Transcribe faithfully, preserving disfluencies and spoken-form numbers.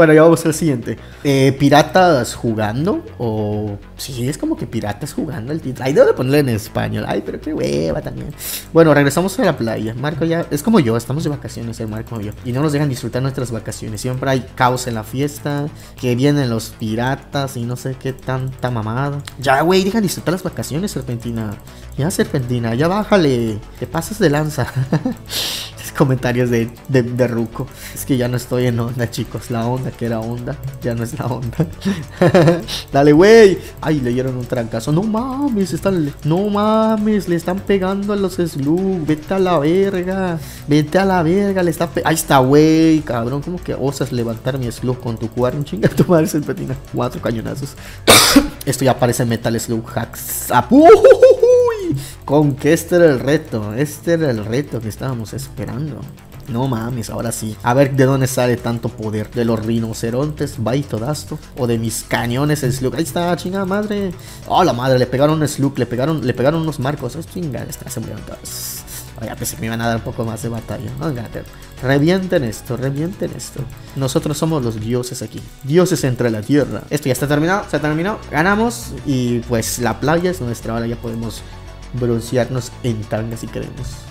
Bueno, ya vamos al siguiente. Eh, ¿Piratas jugando? O... Sí, es como que piratas jugando el título. Ay, debo de ponerle en español. Ay, pero qué hueva también. Bueno, regresamos a la playa. Marco ya... Es como yo, estamos de vacaciones, el Marco y yo. Y no nos dejan disfrutar nuestras vacaciones. Siempre hay caos en la fiesta. Que vienen los piratas y no sé qué tanta mamada. Ya, güey, dejan disfrutar las vacaciones, Serpentina. Ya, Serpentina, ya bájale. Te pasas de lanza. Comentarios de, de, de Ruco. Es que ya no estoy en onda, chicos. La onda que era onda, ya no es la onda. Dale, güey. Ay, le dieron un trancazo. No mames, están. No mames, le están pegando a los Slug. Vete a la verga. Vete a la verga. Le está pe... Ahí está, güey. Cabrón, ¿cómo que osas levantar mi Slug con tu cuerno? Chinga tu madre, Serpentina. Cuatro cañonazos. Esto ya parece Metal Slug Hacks. ¡Uy! Con que este era el reto. Este era el reto que estábamos esperando. No mames, ahora sí. A ver de dónde sale tanto poder. De los rinocerontes, Baitodasto. O de mis cañones Slug. Ahí está, chingada madre. Oh, la madre, le pegaron un Slug. Le pegaron, le pegaron unos marcos. Oh, chingada, está, se murieron todos. Oye, pensé que me iban a dar un poco más de batalla. Óngate. Revienten esto, revienten esto. Nosotros somos los dioses aquí. Dioses entre la tierra. Esto ya está terminado, se terminó. Ganamos. Y pues la playa es nuestra. Ahora ya podemos broncearnos en tanga si queremos.